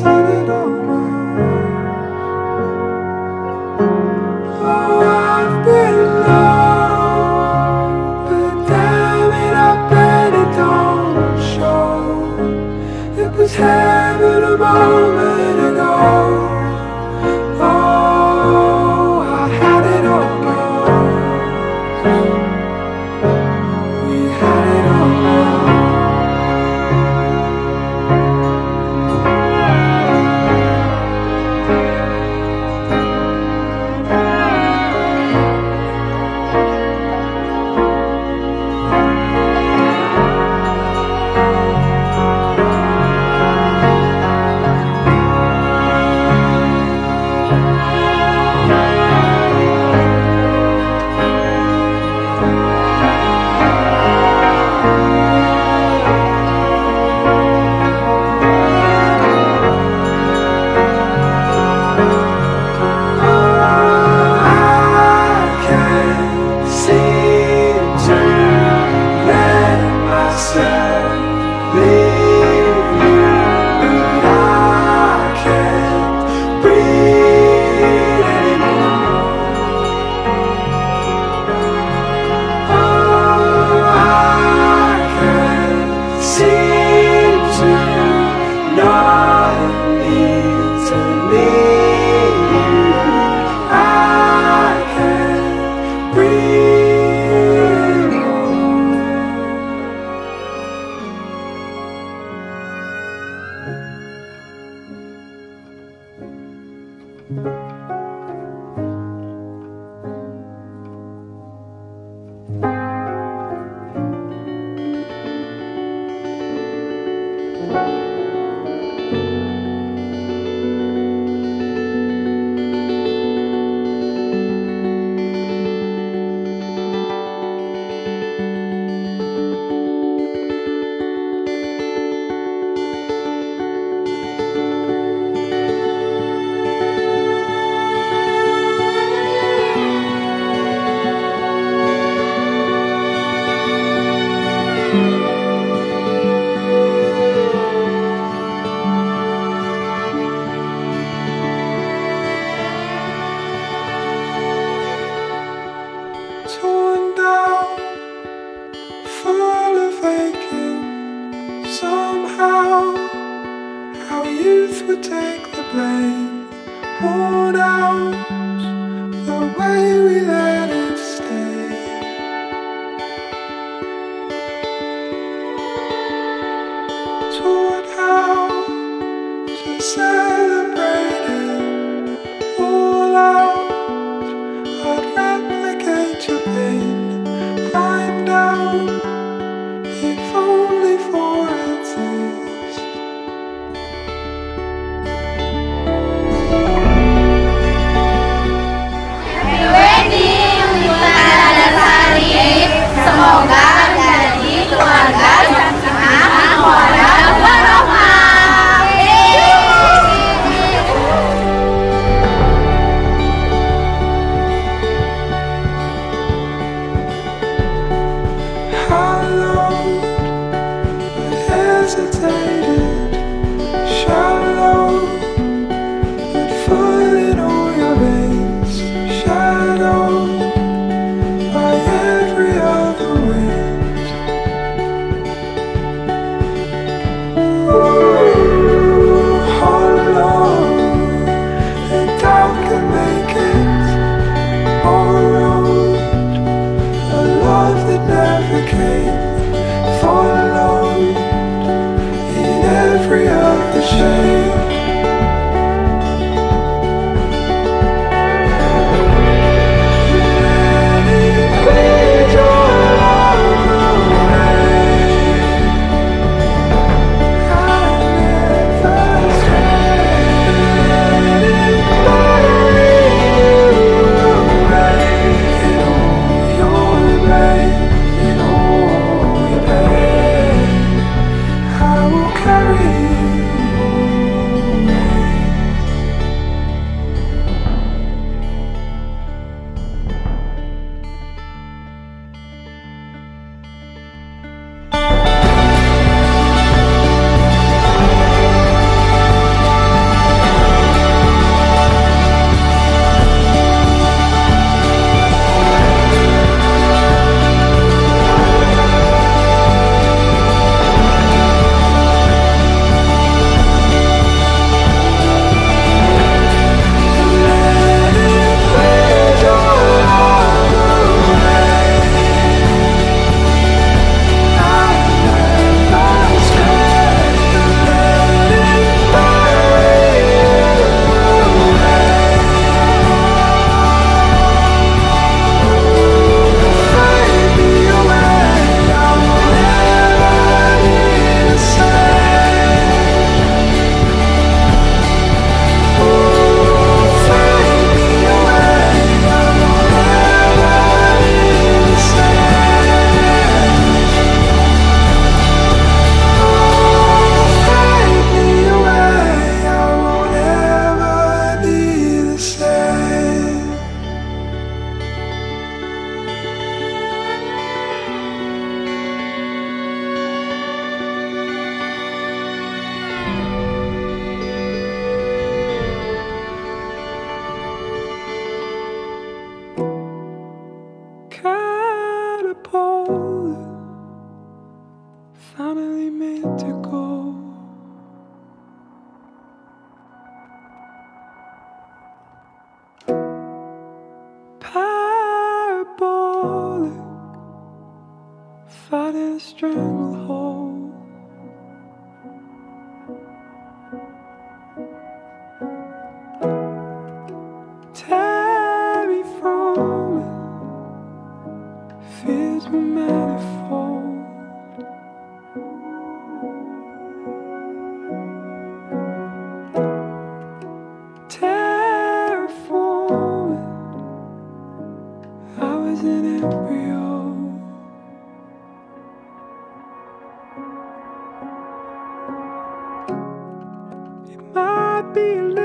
said it all wrong. Oh, I've been low, but damn it, I bet it don't show. It was heaven a moment ago. Oh, I had it almost. We had it almost. Torn down, full of aching. Somehow our youth would take the blame. Worn out the way we let it stay. Taught how to celebrate it all out. I'd replicate your pain, climb down, if only for a taste. Happy wedding, Bunda Dasari. Semoga menjadi keluarga yang sangat warohmah. parabolic, fighting a stranglehold. Terry from it, fears were manifold. Terraforming, I was an embryo. It might be a